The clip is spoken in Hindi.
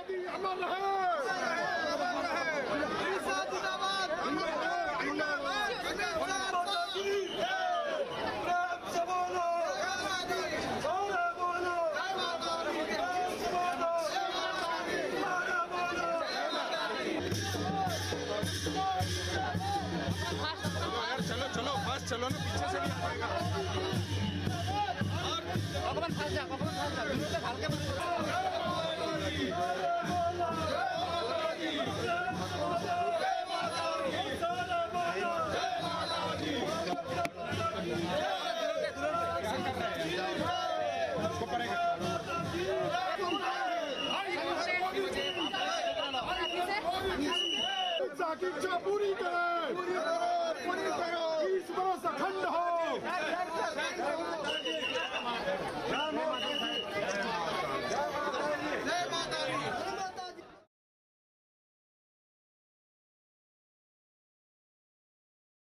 मोदी अमर रहे। चलो चलो बस चलो ना, पीछे से नहीं आ पाएगा। भगवान फंस जा, हल्के पूरी